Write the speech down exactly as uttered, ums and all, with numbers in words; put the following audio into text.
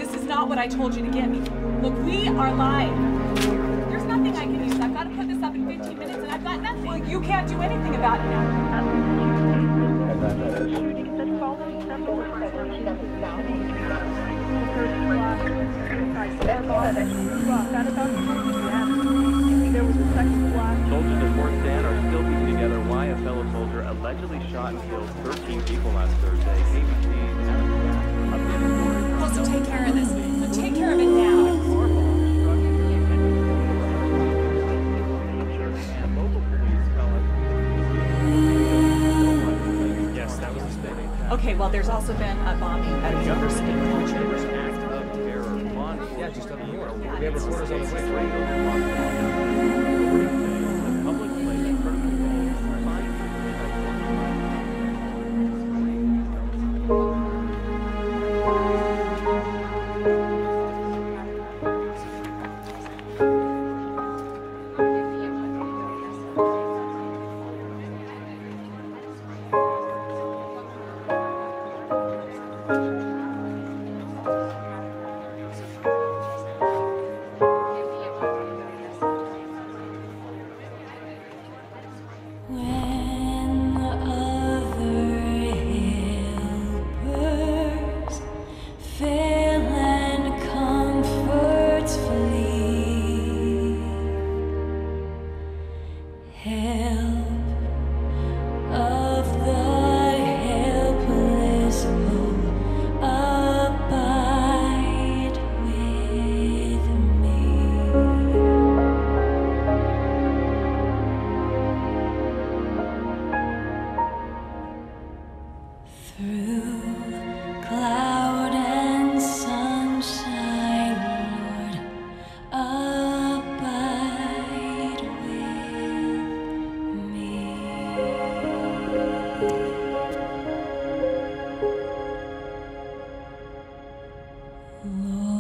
This is not what I told you to get me. Look, we are live. There's nothing I can use. I've got to put this up in fifteen minutes, and I've got nothing. Well, you can't do anything about it now. Soldiers at Fort Stan are still piecing together why a fellow soldier allegedly shot and killed thirteen people last Thursday. A B C's updated story. Well, so take care of this. So take care of it now. Yes, that was a statement. Okay, well, there's also been a bombing at a university. Act of terror. Yeah, just up here. We have reporters on the way. The public played a critical role in finding When the other helpers fail and comforts flee, help of the helpless hope abide with me. Through cloud and sunshine, Lord, abide with me. Lord.